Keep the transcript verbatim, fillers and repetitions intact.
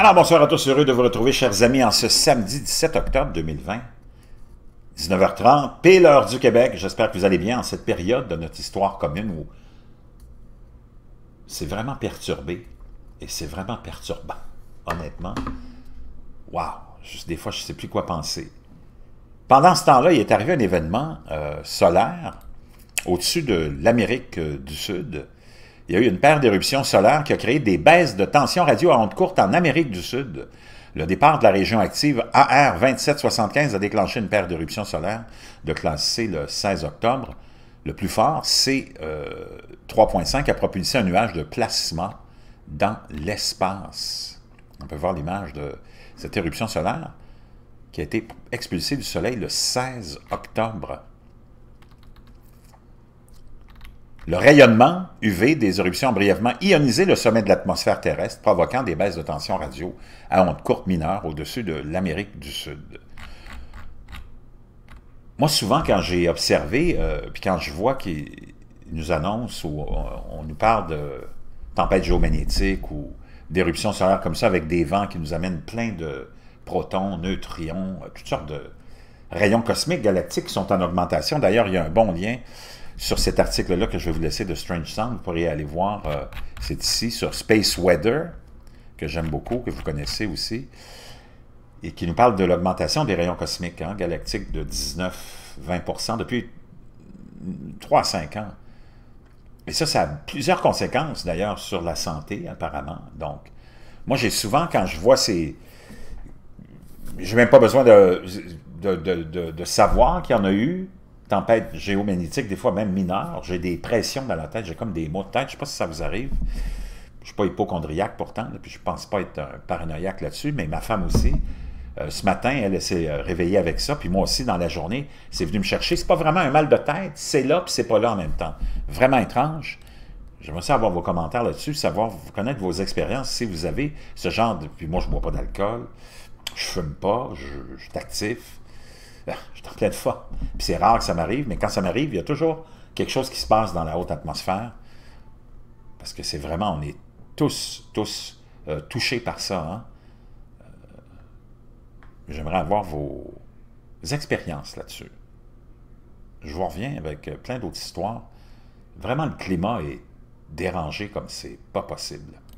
Alors, bonsoir à tous, heureux de vous retrouver, chers amis, en ce samedi dix-sept octobre deux mille vingt, dix-neuf heures trente, pile l'heure du Québec. J'espère que vous allez bien en cette période de notre histoire commune où c'est vraiment perturbé et c'est vraiment perturbant, honnêtement. Waouh, juste des fois, je ne sais plus quoi penser. Pendant ce temps-là, il est arrivé un événement euh, solaire au-dessus de l'Amérique euh, du Sud. Il y a eu une paire d'éruptions solaires qui a créé des baisses de tension radio à ondes courtes en Amérique du Sud. Le départ de la région active A R vingt-sept soixante-quinze a déclenché une paire d'éruptions solaires de classe C le seize octobre. Le plus fort, C trois point cinq, a propulsé un nuage de plasma dans l'espace. On peut voir l'image de cette éruption solaire qui a été expulsée du Soleil le seize octobre. Le rayonnement U V des éruptions a brièvement ionisé le sommet de l'atmosphère terrestre, provoquant des baisses de tension radio à ondes courtes mineures au-dessus de l'Amérique du Sud. Moi, souvent, quand j'ai observé, euh, puis quand je vois qu'ils nous annoncent ou on, on nous parle de tempêtes géomagnétiques ou d'éruptions solaires comme ça, avec des vents qui nous amènent plein de protons, neutrions, toutes sortes de rayons cosmiques galactiques qui sont en augmentation. D'ailleurs, il y a un bon lien sur cet article-là que je vais vous laisser de Strange Sound. Vous pourrez aller voir, euh, c'est ici, sur Space Weather, que j'aime beaucoup, que vous connaissez aussi, et qui nous parle de l'augmentation des rayons cosmiques hein, galactiques de dix-neuf à vingt pour cent depuis trois à cinq ans. Et ça, ça a plusieurs conséquences, d'ailleurs, sur la santé, apparemment. Donc, moi, j'ai souvent, quand je vois ces... J'ai même pas besoin de, de, de, de, de savoir qu'il y en a eu, tempête géomagnétique, des fois même mineure, j'ai des pressions dans la tête, j'ai comme des maux de tête, je ne sais pas si ça vous arrive. Je ne suis pas hypochondriaque pourtant, là, puis je ne pense pas être un paranoïaque là-dessus, mais ma femme aussi. Euh, ce matin, elle, elle s'est réveillée avec ça, puis moi aussi, dans la journée, c'est venu me chercher. C'est pas vraiment un mal de tête, c'est là, puis c'est pas là en même temps. Vraiment étrange. J'aimerais aussi avoir vos commentaires là-dessus, savoir, vous connaître vos expériences, si vous avez ce genre de... Puis moi, je ne bois pas d'alcool, je fume pas, je, je suis actif. Je suis en pleine forme. Puis c'est rare que ça m'arrive, mais quand ça m'arrive, il y a toujours quelque chose qui se passe dans la haute atmosphère. Parce que c'est vraiment, on est tous, tous euh, touchés par ça. Hein? Euh, J'aimerais avoir vos expériences là-dessus. Je vous reviens avec plein d'autres histoires. Vraiment, le climat est dérangé comme c'est pas possible.